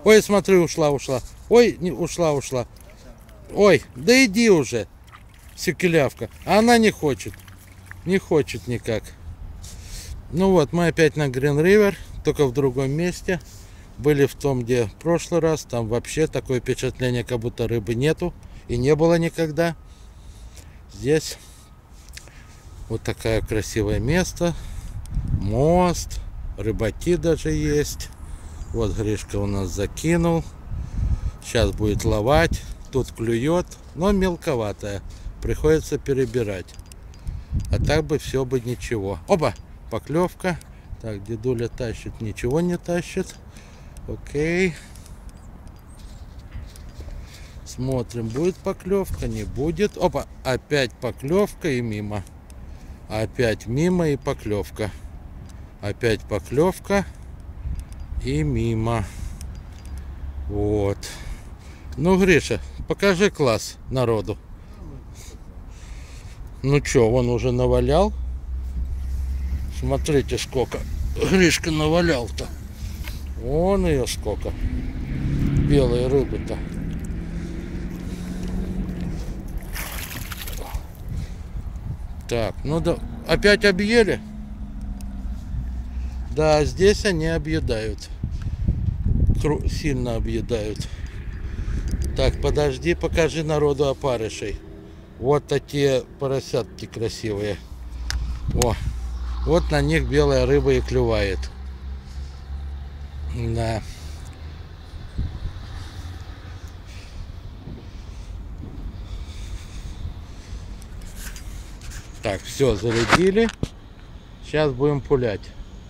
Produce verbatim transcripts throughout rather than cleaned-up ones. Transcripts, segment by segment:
Ой, смотри, ушла, ушла. Ой, не, ушла, ушла. Ой, да иди уже, сикелявка. А она не хочет. Не хочет никак. Ну вот, мы опять на Green River, только в другом месте. Были в том, где в прошлый раз. Там вообще такое впечатление, как будто рыбы нету. И не было никогда. Здесь вот такое красивое место. Мост. Рыбаки даже есть. Вот Гришка у нас закинул. Сейчас будет ловать. Тут клюет, но мелковатая. Приходится перебирать. А так бы все бы ничего. Опа! Поклевка. Так, дедуля тащит. Ничего не тащит. Окей. Смотрим, будет поклевка, не будет. Опа! Опять поклевка и мимо. Опять мимо и поклевка. Опять поклевка и мимо. Вот. Ну, Гриша, покажи класс народу. Ну чё, он уже навалял. Смотрите, сколько Гришка навалял-то. Вон ее сколько. Белые рыбы-то. Так, ну да. Опять объели? Да, здесь они объедают. Сильно объедают. Так, подожди, покажи народу опарышей. Вот такие поросятки красивые. О, вот на них белая рыба и клювает. Да. Так, все, зарядили. Сейчас будем пулять.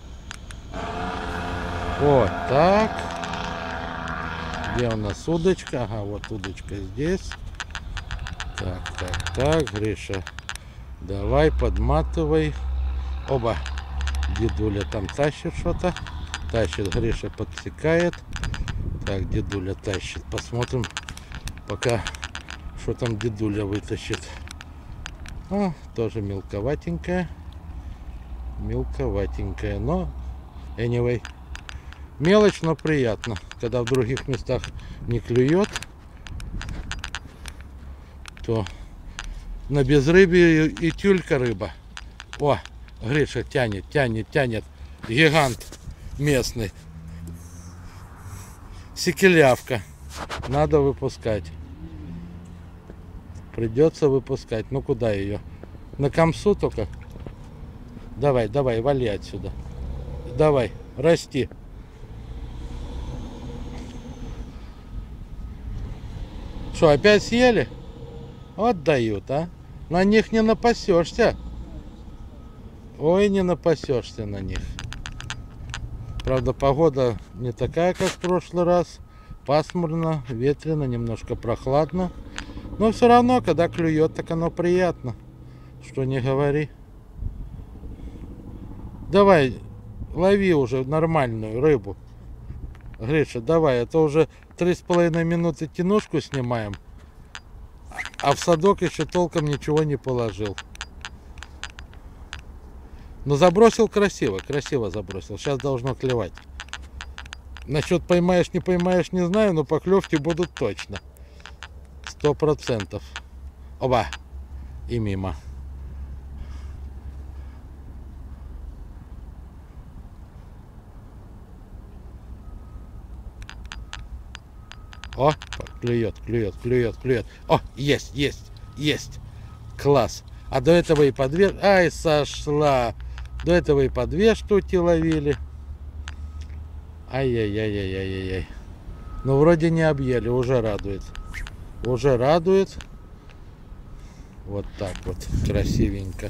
Вот так. Где у нас удочка? Ага, вот удочка здесь. Так, так, так, Гриша, давай, подматывай. Оба. Дедуля там тащит что-то. Тащит, Гриша подсекает. Так, дедуля тащит. Посмотрим, пока что там дедуля вытащит. О, тоже мелковатенькая. Мелковатенькая, но anyway. Мелочь, но приятно, когда в других местах не клюет, то на безрыбье и тюлька рыба. О, Гриша тянет, тянет, тянет. Гигант местный. Сикелявка. Надо выпускать. Придется выпускать. Ну куда ее? На комсу только? Давай, давай, вали отсюда. Давай, расти. Что, опять съели? Вот дают, а? На них не напасешься. Ой, не напасешься на них. Правда, погода не такая, как в прошлый раз. Пасмурно, ветрено, немножко прохладно. Но все равно, когда клюет, так оно приятно. Что не говори. Давай, лови уже нормальную рыбу. Гриша, давай, это уже три с половиной минуты тянушку снимаем, а в садок еще толком ничего не положил. Но забросил красиво, красиво забросил. Сейчас должно клевать. Насчет поймаешь, не поймаешь, не знаю, но поклевки будут точно. Сто процентов. Оба! И мимо. О, клюет, клюет, клюет, клюет. О, есть, есть, есть. Класс. А до этого и по две... Ай, сошла. До этого и по две штуки ловили. Ай-яй-яй-яй-яй-яй. Ну, вроде не объели, уже радует. Уже радует. Вот так вот, красивенько.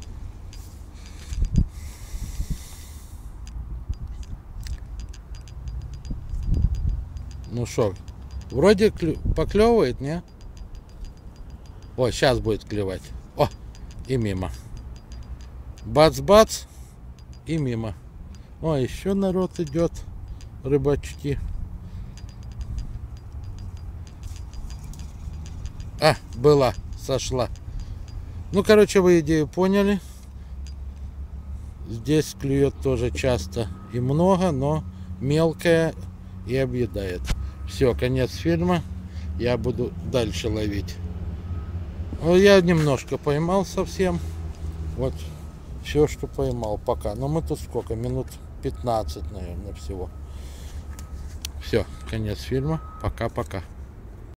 Ну что, вроде клю... поклевывает, не? О, сейчас будет клевать. О, и мимо. Бац-бац, и мимо. О, еще народ идет, рыбачки. А, была, сошла. Ну, короче, вы идею поняли. Здесь клюет тоже часто и много, но мелкая и объедает. Все, конец фильма. Я буду дальше ловить. Я немножко поймал совсем. Вот все, что поймал пока. Но мы тут сколько? Минут пятнадцать, наверное, всего. Все, конец фильма. Пока-пока.